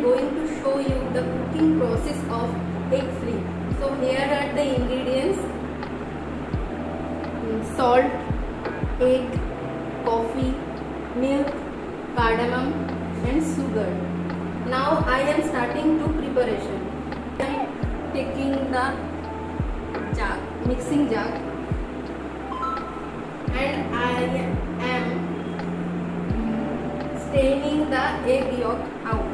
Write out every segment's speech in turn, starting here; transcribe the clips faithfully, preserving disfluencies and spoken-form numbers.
am going to show you the cooking process of egg free. So here are the ingredients: salt, egg, coffee, milk, cardamom and sugar. Now I am starting to preparation. I am taking the jug, mixing jug, and I am straining the egg yolk out.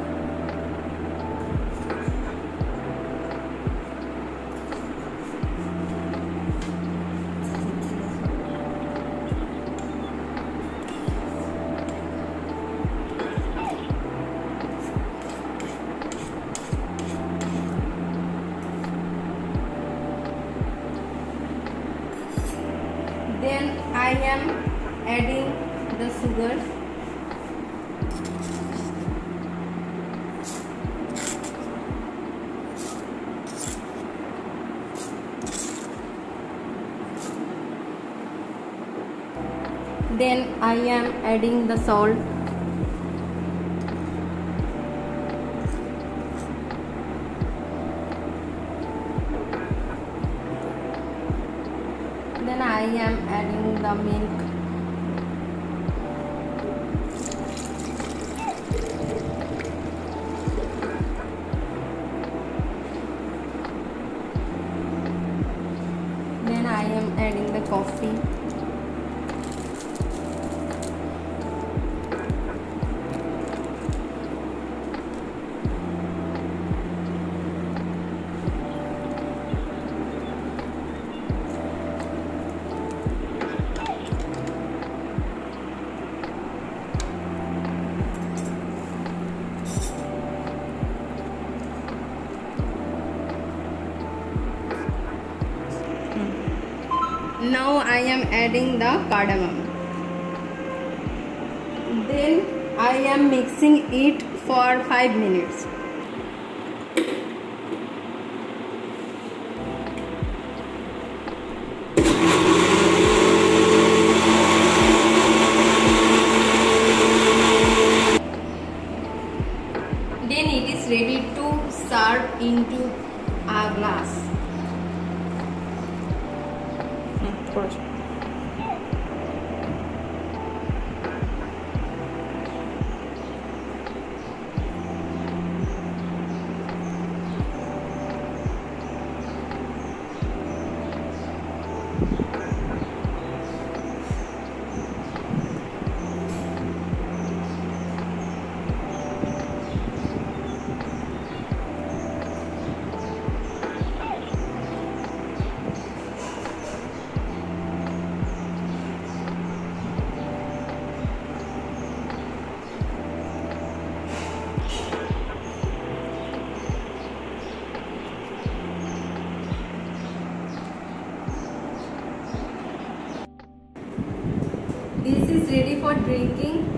Then I am adding the sugar. Then I am adding the salt. Then I am adding the milk. Then I am adding the coffee. Now I am adding the cardamom. Then I am mixing it for five minutes. Then it is ready to serve into a glass. Of course. This is ready for drinking.